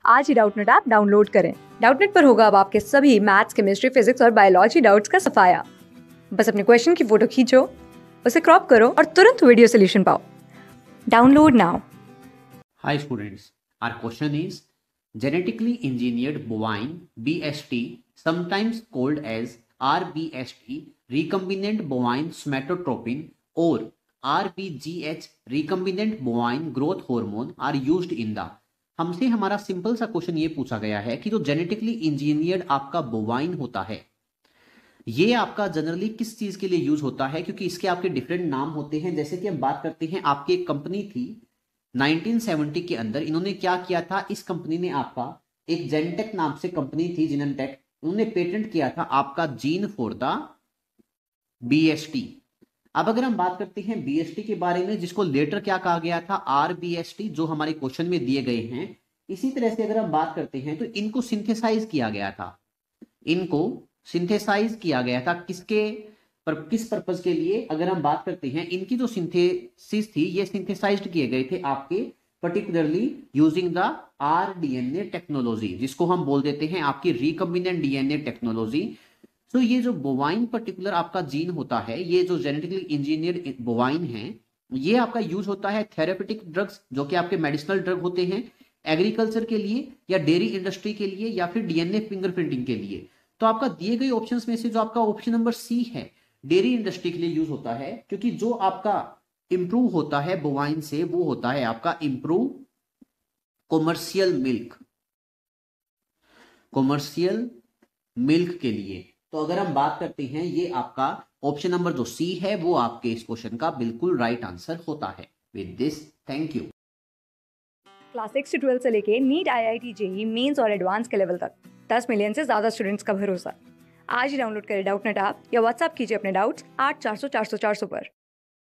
आज ही Doubtnut app download करें। डाउटनेट पर होगा अब आपके सभी मैथ्स, केमिस्ट्री, फिजिक्स और बायोलॉजी डाउट्स का सफाया। बस अपने क्वेश्चन की फोटो खींचो, उसे क्रॉप करो और तुरंत वीडियो सोल्यूशन पाओ। Download now. Hi students, our question is genetically engineered bovine BST, sometimes called as RBST, recombinant bovine somatotropin or RBGH, recombinant bovine growth hormone are used in the। हमसे हमारा simple सा question ये पूछा गया है कि जो जेनेटिकली इंजीनियर्ड आपका बोवाइन होता है ये आपका जनरली किस चीज के लिए यूज होता है, क्योंकि इसके आपके डिफरेंट नाम होते हैं। जैसे कि हम बात करते हैं, आपकी एक कंपनी थी 1970 के अंदर, इन्होंने क्या किया था, इस कंपनी ने आपका एक जेनटेक नाम से कंपनी थी जिनेंटेक, उन्होंने पेटेंट किया था आपका जीन फॉर द बीएसटी। अब अगर हम बात करते हैं बीएसटी के बारे में, जिसको लेटर क्या कहा गया था, आरबीएसटी, जो हमारे क्वेश्चन में दिए गए हैं। इसी तरह से अगर हम बात करते हैं तो इनको सिंथेसाइज किया गया था, इनको सिंथेसाइज किया गया था किसके किस पर्पज के लिए, अगर हम बात करते हैं इनकी जो सिंथेसिस थी, ये सिंथेसाइज्ड किए गए थे आपके particularly using the rDNA technology, जिसको हम बोल देते हैं आपकी रिकम्बिनेंट डीएनए टेक्नोलॉजी। तो ये जो बोवाइन पर्टिकुलर आपका जीन होता है, ये जो जेनेटिकली इंजीनियर्ड बोवाइन है, ये आपका यूज होता है थेरेपेटिक ड्रग्स, जो कि आपके मेडिसिनल ड्रग होते हैं, एग्रीकल्चर के लिए या डेयरी इंडस्ट्री के लिए या फिर डीएनए फिंगरप्रिंटिंग के लिए। तो आपका दिए गए ऑप्शंस में से जो आपका ऑप्शन नंबर सी है, डेयरी इंडस्ट्री के लिए यूज होता है, क्योंकि जो आपका इंप्रूव होता है बोवाइन से वो होता है आपका improve commercial milk, commercial milk के लिए। तो अगर हम बात करते हैं, ये आपका ऑप्शन नंबर जो सी है वो आपके इस क्वेश्चन का बिल्कुल राइट आंसर होता है। With this thank you. Class 6 से 12 से लेके नीट, IIT, जेईई मेंस और एडवांस के लेवल तक 10 मिलियन से ज्यादा स्टूडेंट्स का भरोसा। आज ही डाउनलोड करें डाउटनेट ऐप या व्हाट्सएप कीजिए अपने डाउट्स 8400 400 400 पर।